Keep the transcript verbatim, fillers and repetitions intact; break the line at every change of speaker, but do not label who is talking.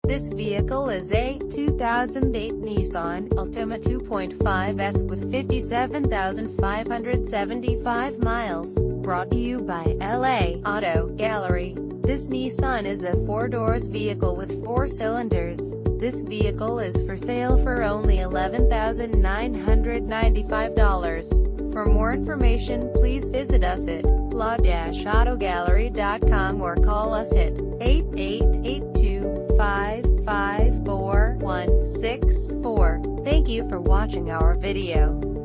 This vehicle is a two thousand eight Nissan Altima two point five S with fifty-seven thousand five hundred seventy-five miles. Brought to you by L A Auto Gallery. This Nissan is a four-doors vehicle with four cylinders. This vehicle is for sale for only eleven thousand nine hundred ninety-five dollars. For more information, please visit us at la dash auto gallery dot com or call us at eight eight eight two, five five four, one six four. Thank you for watching our video.